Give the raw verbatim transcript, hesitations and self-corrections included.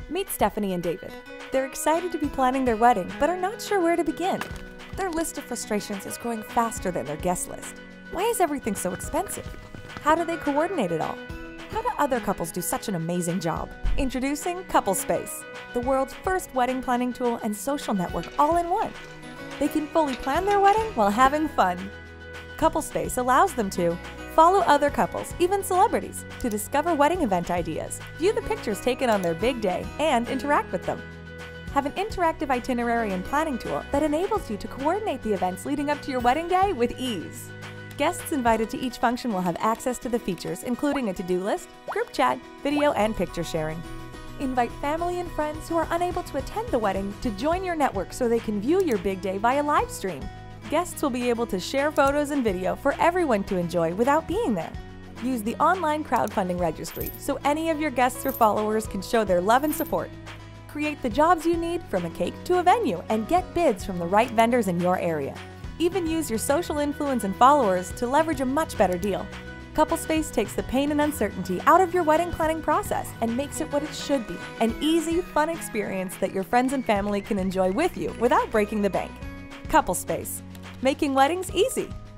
Meet Stephanie and David. They're excited to be planning their wedding, but are not sure where to begin. Their list of frustrations is growing faster than their guest list. Why is everything so expensive? How do they coordinate it all? How do other couples do such an amazing job? Introducing Couplespace, the world's first wedding planning tool and social network all in one. They can fully plan their wedding while having fun. Couplespace allows them to follow other couples, even celebrities, to discover wedding event ideas, view the pictures taken on their big day, and interact with them. Have an interactive itinerary and planning tool that enables you to coordinate the events leading up to your wedding day with ease. Guests invited to each function will have access to the features, including a to-do list, group chat, video, and picture sharing. Invite family and friends who are unable to attend the wedding to join your network so they can view your big day via live stream. Guests will be able to share photos and video for everyone to enjoy without being there. Use the online crowdfunding registry so any of your guests or followers can show their love and support. Create the jobs you need from a cake to a venue and get bids from the right vendors in your area. Even use your social influence and followers to leverage a much better deal. Couplespace takes the pain and uncertainty out of your wedding planning process and makes it what it should be, an easy, fun experience that your friends and family can enjoy with you without breaking the bank. Couplespace, making weddings easy.